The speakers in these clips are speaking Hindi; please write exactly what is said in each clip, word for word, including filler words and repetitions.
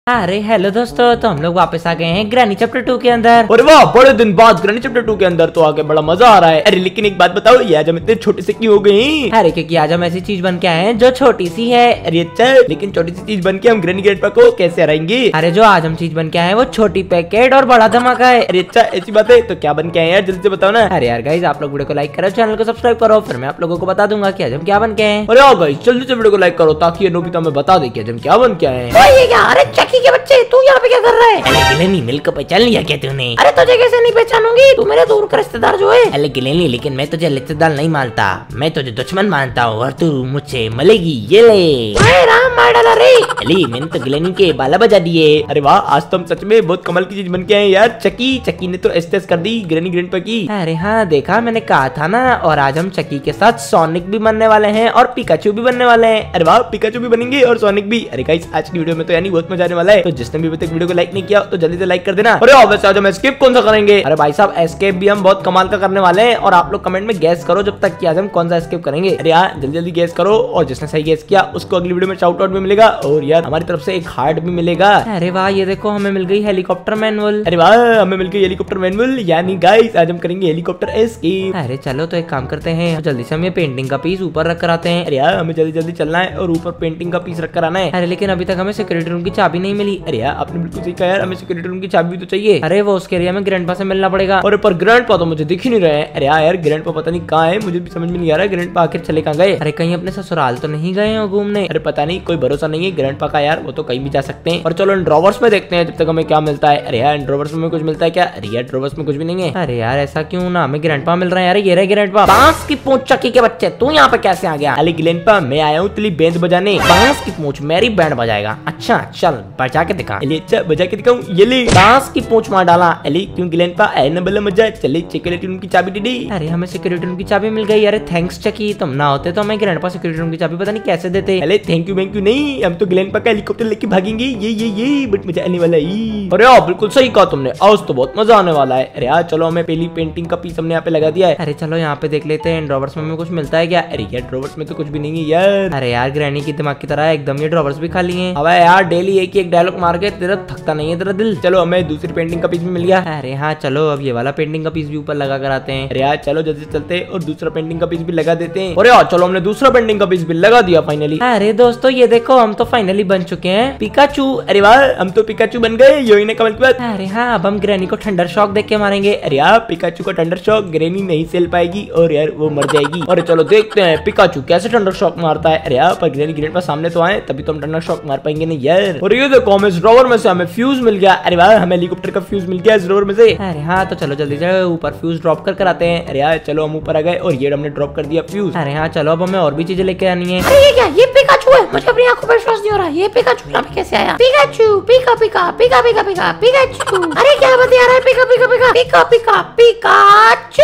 अरे हेलो दोस्तों, तो हम लोग वापस आ गए हैं ग्रैनी चैप्टर टू के अंदर। अरे वाह, बड़े दिन बाद ग्रैनी चैप्टर टू के अंदर तो आके बड़ा मजा आ रहा है। अरे लेकिन एक बात बताओ, ये आज हम इतने छोटे से क्यों हो गई? अरे क्योंकि आज हम ऐसी चीज बन के आए हैं जो छोटी सी है। अरे अच्छा, लेकिन छोटी सी चीज बन के हम ग्रैनी ग्रैंडपा को कैसे हराएंगे? अरे जो आज हम चीज बन के आए हैं वो छोटी पैकेट और बड़ा धमाका है। अरे अच्छा, ऐसी बात है तो क्या बन के आए यार, जल्दी से बताओ ना। अरे यार गाइस, आप लोग वीडियो को लाइक करो, चैनल को सब्सक्राइब करो, फिर मैं आप लोगों को बता दूंगा कि आज हम क्या बन के आए। अरे गाइस, जल्दी से वीडियो को लाइक करो ताकि ये नोबिता हमें बता दे कि आज हम क्या बन के आए हैं। अरे चक्की के बच्चे, तू यहाँ पे क्या कर रहा है? अरे गिलेनी, मिल्क को पहचान लिया क्या तूने? अरे तुझे कैसे नहीं पहचानूंगी, तू मेरे दूर का रिश्तेदार जो है। अरे गिलेनी, लेकिन मैं तुझे रिश्तेदार नहीं मानता, मैं तुझे दुश्मन मानता हूँ और तू मुझसे मिलेगी। ये ले। अरे राम मार डाला रे। अली, मैंने तो गिलेनी के बाला बजा दिए। अरे वाह, आज तो हम सच में बहुत कमाल की चीज बन के आए यार। चक्की चक्की ने तो एस्टेस कर दी ग्रैनी ग्रैंडपा की। अरे हाँ, देखा मैंने कहा था ना। और आज हम चक्की के साथ सोनिक भी बनने वाले हैं और पिकाचू भी बनने वाले हैं। अरे वाह, पिकाचू भी बनेंगे और सोनिक भी। अरे गाइस, आज की वीडियो में तो यानी बहुत मजा आने वाला है। तो जिसने भी अभी तक वीडियो को लाइक नहीं किया तो जल्दी से लाइक कर देना। अरे वैसे आज हम एस्केप कौन सा करेंगे? अरे भाई साहब, एस्केप भी हम बहुत कमाल का करने वाले हैं और आप लोग कमेंट में गैस करो जब तक कि आज हम कौन सा एस्केप करेंगे। अरे यार जल्दी जल्दी गैस करो, और जिसने सही गैस किया उसको अगली वीडियो में शाउट आउट भी मिलेगा और यार हमारी तरफ से एक हार्ट भी मिलेगा। अरे वाह, ये देखो हमें मिल गई हेलीकॉप्टर मैनुअल। अरे वाह, हमें मिल गई हेलीकॉप्टर मैनुअल। यानी गाइस आज हम करेंगे हेलीकॉप्टर एस्केप। अरे चलो, तो एक काम करते हैं, जल्दी से हम ये पेंटिंग का पीस ऊपर रख कर आते हैं। अरे यार हमें जल्दी जल्दी चलना है और ऊपर पेंटिंग का पीस रख कर आना है। अरे लेकिन अभी तक हमें सिक्योरिटी रूम की चाबी नहीं मिली। अरे यार आपने बिल्कुल सही कहा यार, हमें सिक्योरिटी रूम की चाबी भी तो चाहिए। अरे वो उसके लिए हमें ग्रैंडपा से मिलना पड़ेगा। और पर ग्रैंडपा तो मुझे दिख ही नहीं रहे हैं। अरे यार ग्रैंडपा पता नहीं कहाँ है, मुझे भी समझ में नहीं आ रहा है ग्रैंडपा आखिर चले कहाँ गए। अरे कहीं अपने ससुराल तो नहीं गए हो घूमने? अरे पता नहीं, कोई भरोसा नहीं है ग्रैंडपा का यार, वो तो कहीं भी जा सकते हैं। और चलो इन ड्रॉवर्स में देखते हैं जब तक हमें क्या मिलता है। अरे यार इन ड्रॉवर्स में कुछ मिलता है क्या? अरे यार ड्रॉवर्स में कुछ भी नहीं है। अरे यार ऐसा क्यों ना, हमें ग्रैंडपा मिल रहा है यार। ये रहे ग्रैंडपा। बांस की पूंछ चक्की के बच्चे, तू यहाँ पे कैसे आ गया? अरे ग्रैंडपा, मैं आया हूँ तेरी बैंड बजाने। बांस की पूंछ मेरी बैंड बजाएगा? अच्छा चल बजा के दिखा। अरे अच्छा, बजा के दिखाऊं? ये ले। बांस की पूंछ मार डाला। अरे क्यों ग्रैंडपा, आए ना बल्ला मजा। चले सिक्योरिटी रूम की चाबी दे दी। अरे हमें सिक्योरिटी रूम की चाबी मिल गई। अरे थैंक्स चक्की, तुम ना होते तो हमें ग्रैंडपा सिक्योरिटी रूम की चाबी पता नहीं कैसे देते। अरे थैंक यू थैंक यू नहीं, हम तो ग्रैंडपा का हेलीकॉप्टर लेके भागेंगे। ये ये ये बट मजा आने वाला है। अरे यार बिल्कुल सही कहा तुमने, आज तो बहुत मजा आने वाला है। अरे यार चलो, हमें पहली पेंटिंग का पीस हमने यहाँ पे लगा दिया है। अरे चलो यहाँ पे देख लेते हैं ड्रॉवर्स में हमें कुछ मिलता है क्या। अरे यार ड्रॉवर्स में तो कुछ भी नहीं है यार। अरे यार ग्रैनी की दिमाग की तरह एकदम ये ड्रॉवर्स भी खाली हैं। अब यार डेली एक ही एक डायलॉग मार के तेरा थकता नहीं है तेरा दिल। चलो हमें दूसरी पेंटिंग का पीस भी मिल गया। अरे हाँ चलो, अब ये वाला पेंटिंग का पीस भी ऊपर लगा कर आते हैं। अरे यार चलो जल्दी चलते हैं और दूसरा पेंटिंग का पीस भी लगा देते हैं। अरे यार चलो, हमने दूसरा पेंटिंग का पीस भी लगा दिया फाइनली। अरे दोस्तों ये देखो, हम तो फाइनली बन चुके हैं पिकाचू। अरे वाह, हम तो पिकाचू बन गए। यही ना कमल की बात। अरे हाँ, अब हम ग्रैनी को थंडर शॉक देख के मारेंगे। अरे यार पिकाचू को थंडर शॉक ग्रैनी नहीं सेल पाएगी और यार वो मर जाएगी। अरे चलो देखते हैं पिकाचू कैसे थंडर शॉक मारता है। अरे यार पर ग्रैनी ग्रैंडपा सामने तो आए तभी तो हम थंडर शॉक मार पाएंगे नहीं यार। और ये देखो, हमें इस ड्रॉवर में से हमें फ्यूज मिल गया। अरे वाह, हमें हेलीकॉप्टर का फ्यूज मिल गया इस ड्रॉवर में से। अरे हाँ, तो चलो जल्दी से ऊपर फ्यूज ड्रॉप कर कर आते हैं। अरे यार चलो, हम ऊपर आ गए और ये हमने ड्रॉप कर दिया फ्यूज। अरे हाँ चलो, अब हमें और भी चीजें लेके आनी है। अरे ये क्या, ये पिकाचू है? मुझे अपनी आंखों पर विश्वास नहीं हो रहा। ये पिकाचू यहाँ पे कैसे आया? Pikachu, pika pika pika pika pika Pikachu. अरे क्या बता रहा है? Pika pika pika pika pika Pikachu.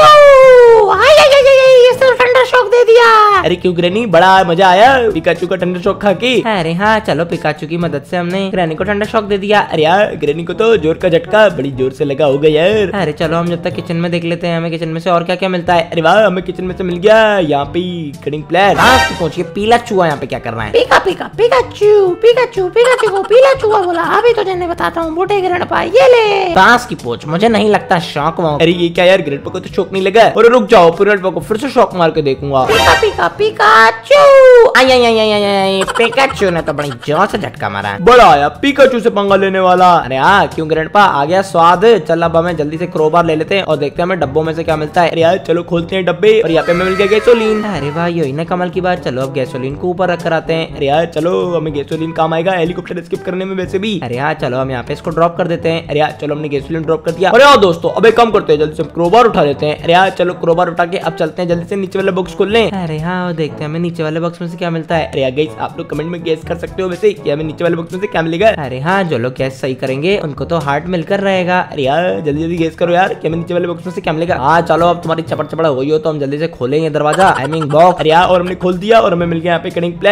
हाय हाय हाय हाय, ये तो थंडर शॉक दे दिया। अरे क्यों ग्रैनी, बड़ा मजा आया पिकाचू का थंडर शॉक खा के। अरे हाँ चलो, पिकाचू की मदद से हमने ग्रैनी को ठंडा शॉक दे दिया। अरे यार ग्रैनी को तो जोर का झटका बड़ी जोर से लगा होगा यार। अरे चलो, हम जब तक किचन में देख लेते हैं हमें किचन में से और क्या क्या मिलता है। अरे वाह, हमें किचन में से मिल गया यहाँ पे कटिंग प्लेयर। बांस की पूंछ, ये पीला चूहा यहाँ पे क्या कर रहा है? Pika pika Pikachu Pikachu Pikachu को पीला चूहा बोला। अभी तो जन्ने बताता हूँ बूढ़े ग्रैंडपा। ये ले। बांस की पूंछ, मुझे नहीं लगता शौक वो। अरे ये क्या यार, ग्रैंडपा को तो शौक नहीं लगा। और रुक जाओ, ग्रैंडपा को फिर से शौक मार के देखूंगा। पिका पिका पिकाचू। आई आई आई आई आई आई, पिकाचू ने तो बड़ी जोर से झटका मारा है। बड़ा आया पिकाचू से पंगा लेने वाला। अरे हाँ, क्यों ग्रैंडपा, आ गया स्वाद। चल अब हमें जल्दी से क्रोबार ले लेते हैं और देखते हैं हमें डब्बों में से क्या मिलता है। अरे यार चलो खोलते हैं डब्बे। और यहाँ पे हमें मिल गया गैसोलीन। अरे भाई यही ना कमल की बात। चलो अब गैसोलीन को ऊपर रख कर आते हैं। अरे यार चलो, हमें गैसोलीन काम आएगा हेलीकॉप्टर स्किप करने में वैसे भी। अरे हाँ चलो, हम यहाँ पे इसको ड्रॉप कर देते हैं। अरे यार चलो, हमने गैसोलीन ड्रॉप कर दिया। अरे यार दोस्तों, अब एक काम करते हैं, जल्दी से क्रोबार उठा लेते हैं। अरे यार चलो, क्रोबार उठा के अब चलते हैं जल्दी से नीचे वाले बॉक्स खोल लें। अरे हाँ, देखते हैं हमें नीचे वाले बॉक्स में से क्या मिलता है। अरे यार गाइस, आप लोग कमेंट में गैस कर सकते हो वैसे कि हमें नीचे वाले बॉक्स में से क्या मिलेगा। अरे हाँ, जो लोग गैस सही करेंगे उनको तो हार्ट मिलकर रहेगा। अरे यार जल्दी जल्दी गैस करो यार कि हमें नीचे वाले बॉक्स में से क्या मिलेगा। हाँ चलो, अब तुम्हारी चपड़ चपड़ हो गई हो तो हम जल्दी से खोलेंगे दरवाजा। I mean box. अरे यार, और हमने खोल दिया और हमें मिल गया यहाँ पे कटिंग प्लेयर। अरे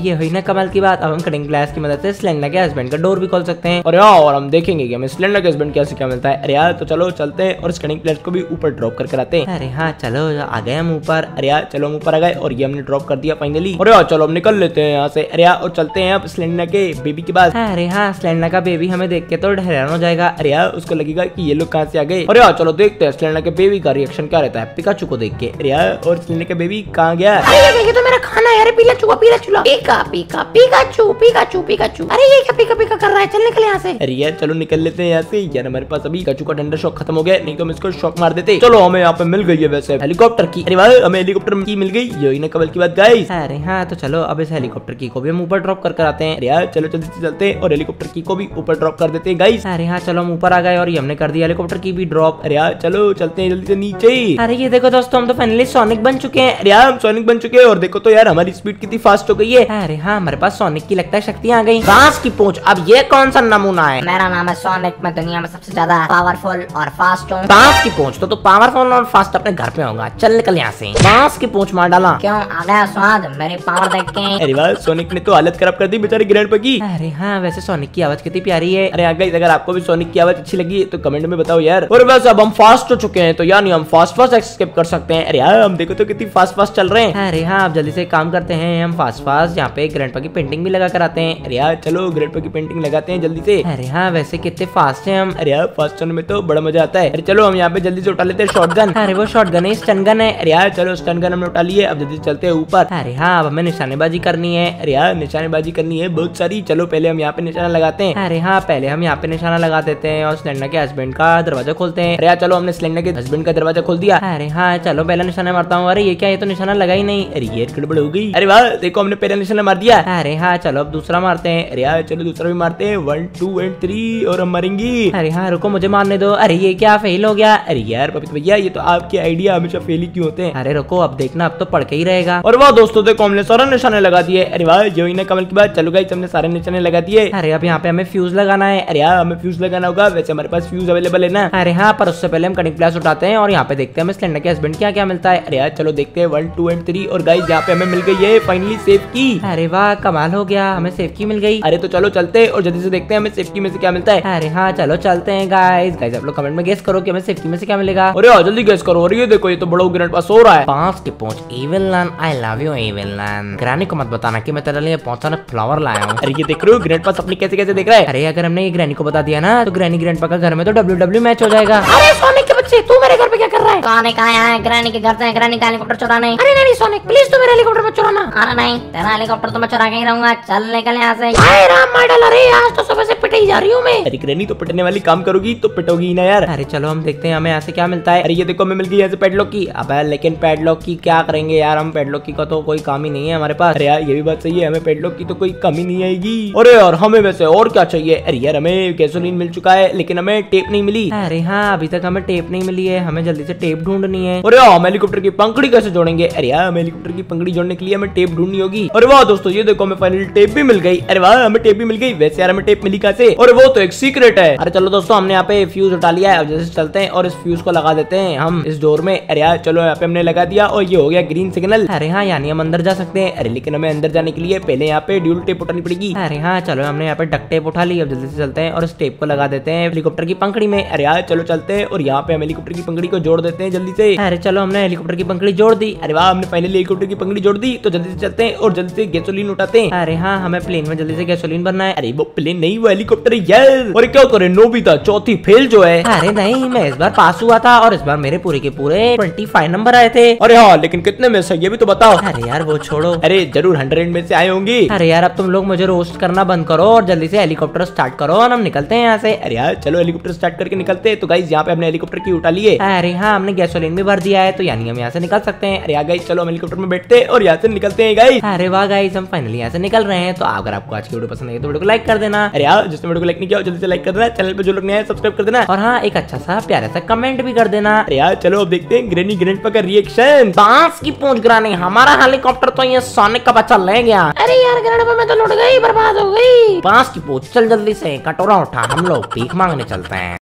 ये हुई ना कमाल की बात। अब हम कटिंग ग्लास की मदद से सिलेंडर के हस्बैंड का डोर भी खोल सकते हैं। और यार और हम देखेंगे कि हमें सिलेंडर के हस्बैंड कैसे क्या मिलता है। अरे यार तो चलो चलते हैं और कटिंग ग्लास को भी ऊपर ड्रॉप करके आते हैं। अरे हाँ चलो आ गए हम ऊपर। अरे यार चलो हम ऊपर आ गए और ये हमने ड्रॉप कर दिया फाइनली। और यार चलो हम निकल लेते हैं यहाँ से। अरे यार और चलते हैं अब सिलेंडर के बेबी के पास। अरे हाँ सिलेंडर का बेबी हमें देख के तो हैरान हो जाएगा। अरे यार उसको लगेगा कि ये लोग कहाँ से आ गए। और यार चलो देखते हैं सिलेंडर के बेबी का रिएक्शन क्या रहता है पिकाचू को देख के। अरे यार और सिलेंडर के बेबी कहाँ गया। अरे ये तो मेरा खाना है। अरे पीला चूहा पीला चूहा पीका पीका पिकाचू पिकाचू पिकाचू। अरे ये क्या पीका पीका कर रहा है, चल निकल यहाँ से। अरे यार चलो निकल लेते हैं यहाँ से। यार हमारे पास अभी पिकाचू का डंडा शॉक खत्म हो गया, नहीं तो हम इसको शॉक मार देते। चलो हमें यहाँ पे मिल गई है वैसे हेलीकॉप्टर की। अरे वाह हमें हेलीकॉप्टर की मिल गई, यही ना कबल की बात गाइस। अरे हाँ तो चलो अब इस हेलीकॉप्टर की को भी हम ऊपर ड्रॉप कर आते हैं। अरे यार चलो जल्दी से चलते हैं और हेलीकॉप्टर की को भी ऊपर ड्रॉप कर देते हैं गाइस। अरे हाँ चलो हम ऊपर आ गए और ये हमने कर दिया हेलीकॉप्टर की भी ड्रॉप। अरे यार चलो चलते हैं जल्दी से नीचे। अरे ये देखो दोस्तों हम तो फाइनली सोनिक बन चुके हैं। अरे यार हम सोनिक बन चुके हैं और देखो तो यार हमारी स्पीड कितनी फास्ट हो गई है। अरे हाँ हमारे पास सोनिक की लगता है शक्तियाँ आ गई। बांस की पूंछ, अब ये कौन सा नमूना है। मेरा नाम है सोनिक, मैं दुनिया में सबसे ज्यादा पावरफुल और फास्ट हूँ। बांस की पूंछ तो तू पावरफुल और फास्ट अपने घर पे होगा, चल निकल यहाँ से। बांस की पूंछ मार डाला। क्यों आ गया स्वाद मेरी पावर देख के। अरे वाह सोनिक ने तो हालत खराब कर दी बेचारे ग्रैंडपा की। अरे हाँ वैसे सोनिक की आवाज कितनी प्यारी है। अरे गाइस अगर आपको भी सोनिक की आवाज अच्छी लगी तो कमेंट में बताओ यार। और वैसे अब हम फास्ट हो चुके हैं तो यानी हम फास्ट फास्ट एस्केप कर सकते हैं। अरे यार हम देखो तो कितनी फास्ट फास्ट चल रहे हैं। अरे हाँ आप जल्दी से काम करते हैं, हम फास्ट फास्ट यहाँ पे ग्रैंडपा की पेंटिंग भी लगा कर आते हैं। अरे यार चलो ग्रैंडपा की पेंटिंग लगाते हैं जल्दी से। अरे हाँ वैसे कितने फास्ट हैं हम। अरे यार फास्ट होने में तो बड़ा मजा आता है। अरे चलो हम यहाँ पे जल्दी से उठा लेते हैं शॉटगन। अरे वो शॉटगन है, स्टन गन है। अरे यार चलो स्टन गन हमने उठा ली है, अब जल्दी से चलते हैं ऊपर। अरे हाँ अब हमें निशानेबाजी करनी है। अरे यार निशानेबाजी करनी है बहुत सारी। चलो पहले हम यहाँ पे निशाना लगाते हैं। अरे हाँ पहले हम यहाँ पे निशाना लगा देते हैं और सिलेंडर के हस्बैंड का दरवाजा खोलते हैं। अरे यार चलो हमने सिलेंडर के हस्बैंड का दरवाजा खोल दिया। अरे हाँ चलो पहला निशाना मारता हूँ। अरे ये क्या, ये तो निशाना लगा ही नहीं। अरे ये गड़बड़ हो गई। अरे वाह देखो हमने पहला निशाना मार दिया। अरे हाँ चलो अब दूसरा मारते हैं। अरे यार चलो दूसरा भी मारते हैं, वन टू एंड थ्री और हम मरेंगे। अरे हाँ रुको मुझे मारने दो। अरे ये क्या फेल हो गया। अरे यार पपित भैया ये तो आपके आइडिया हमेशा फेल ही क्यों होते हैं। अरे रुको अब देखना, अब तो पढ़ के ही रहेगा। और वाह दोस्तों देखो हमने सारे निशाने लगा दिए। अरे वाह यही ना कमल की बात। चलो गाइस हमने सारे निशाने लगा दिए। अरे अब यहाँ पे हमें फ्यूज लगाना है। अरे यार हमें फ्यूज लगाना होगा, वैसे हमारे पास फ्यूज अवेलेबल है ना। अरे हाँ पर उससे पहले हम कटिंग प्लास उठाते हैं और यहाँ पे देखते हैं हमें सिलेंडर के हस्बैंड क्या क्या मिलता है। अरे यार चलो देखते हैं वन टू एंड थ्री। और गाइस यहाँ पे हमें मिल गई है फाइनली सेफ की। अरे वाह कमाल हो गया, हमें सेफ की मिल गई। अरे तो चलो चलते हैं और जल्दी से देखते हैं हमें सेफ की में से क्या मिलता है। अरे हाँ चलो चलते हैं गाइस। गाइस आप लोग कमेंट में गेस करो कि हमें सेफ की में से क्या मिलेगा। अरे यार जल्दी गेस करो। और ये देखो ये तो बड़ा ग्रैंड पास हो रहा है। बांस की पूंछ, evil nun, I love you evil nun. Granny को मत बताना कि मैं तेरे लिए बहुत सारे फ्लावर लाया हूँ। अरे ये देख रहे हो ग्रैंड पास अपनी कैसे कैसे देख रहा है। अरे अगर हमने ये ग्रैनी को बता दिया ना तो ग्रैनी ग्रैंडपा का घर में तो डब्ल्यू डब्ल्यू मैच हो जाएगा। अरे सोनिक के बच्चे तू मेरे घर पे क्या कर रहा है। कौन कहा आया है ग्रैनी के घर से ग्रैनी का हेलीकॉप्टर चुराने। अरे नहीं सोनिक प्लीज तू मेरा हेलीकॉप्टर मत चुराना। अरे नहीं तेरा हेलीकॉप्टर तो मैं चुरा के ही रहूंगा, चल निकल यहाँ से। हाय राम मॉडल, अरे आज तो सुबह से पिटाई जा रही हूँ मैं। अरे ग्रैनी तो पिटने वाली काम करोगी तो पिटोगी ना यार। अरे चलो हम देखते हैं हमें यहाँ से क्या मिलता है। अरे ये देखो हमें मिल गई यहाँ से पैडलॉक की। अब लेकिन पैडलॉक की क्या करेंगे यार, हम पैडलॉक की का तो कोई काम ही नहीं है हमारे पास। अरे यार ये भी बात सही है, हमें पैडलॉक की तो कोई कमी नहीं आएगी। अरे यार हमें वैसे और क्या चाहिए। अरे यार हमें गैसोलीन मिल चुका है लेकिन हमें टेप नहीं मिली। अरे हाँ अभी तक हमें टेप नहीं मिली है, हमें जल्दी से टेप ढूंढनी है। अरे यार हम हेलीकॉप्टर की पंखड़ी कैसे जोड़ेंगे। अरे यार हमें हेलीकॉप्टर की पंखड़ी जोड़ने के लिए हमें टेप ढूंढनी होगी। अरे वाह दोस्तों ये देखो हमें फाइनली टेप भी मिल गई। अरे वाह हमें टेप भी मिल गई। वैसे यार हमें टेप मिली कहाँ से, और वो तो एक सीक्रेट है। अरे चलो दोस्तों हमने यहाँ पे फ्यूज उठा लिया है, अब जैसे चलते हैं और इस फ्यूज को लगा देते हैं हम इस डोर में। अरे यार चलो यहाँ पे हमने लगा दिया और ये हो गया ग्रीन सिग्नल। अरे हाँ यानी हम अंदर जा सकते हैं। अरे लेकिन हमें अंदर जाने के लिए पहले यहाँ पे ड्यूल टेप उठानी पड़ेगी। अरे हाँ चलो हमने यहाँ पे डक टेप उठा ली, अब जल्दी से चलते हैं और इस टेप को लगा देते हैं हेलीकॉप्टर की पंखड़ी में। अरे यार चलो चलते हैं और यहाँ पे हम हेलीकॉप्टर की पंखड़ी को जोड़ देते हैं जल्दी से। अरे चलो हमने हेलीकॉप्टर की पंखड़ी जोड़ दी। अरे वाह हमने फाइनली हेलीकॉप्टर की पंखड़ी जोड़ दी, तो जल्दी से चलते हैं और जल्दी से गैसोलीन उठाते हैं। अरे हाँ हमें प्लेन में जल्दी से गैसोलीन भरना है। अरे वो प्लेन नहीं वो हेलीकॉप्टर है यार। और क्या करे नोबिता चौथी फेल जो है। अरे नहीं मैं इस बार पास हुआ था और इस बार मेरे पूरे के पूरे पच्चीस नंबर आए थे। अरे हाँ लेकिन कितने में से ये भी तो बताओ। अरे यार वो छोड़ो। अरे जरूर हंड्रेड में से आए होंगे। अरे यार अब तुम लोग मुझे रोस्ट करना बंद करो और जल्दी से हेलीकॉप्टर स्टार्ट करो और हम निकलते हैं यहाँ से। अरे यार चलो हेलीकॉप्टर स्टार्ट करके निकलते हैं। तो गाइस यहाँ पे हमने हेलीकॉप्टर की उठा लिए। अरे हाँ हमने गैसोलीन भी भर दिया है तो यानी हम यहाँ से निकल सकते हैं। अरे यार गाइस चलो हम हेलीकॉप्टर में बैठते हैं और यहाँ से निकलते हैं गाइस। अरे वाह गाइस हम फाइनली यहाँ से निकल रहे हैं। तो अगर आपको आज की वीडियो पसंद आई तो वीडियो को लाइक कर देना। अरे यार जिसने वीडियो को लाइक नहीं किया जल्दी से लाइक कर देना। चैनल पे जो लोग नए हैं सब्सक्राइब कर देना। और हाँ एक अच्छा सा प्यारा सा कमेंट भी कर देना। अरे यार चलो अब देखते हैं ग्रैनी ग्रैंडपा का रिएक्शन। बांस की पूंछ ग्रानी, हमारा हेलीकॉप्टर तो ये सोनिक का बच्चा ले गया। अरे यार ग्रैंडपा मैं तो लुट गई, बर्बाद हो गई। बांस की पूंछ चल जल्दी से कटोरा उठा, हम लोग भीख मांगने चलते हैं।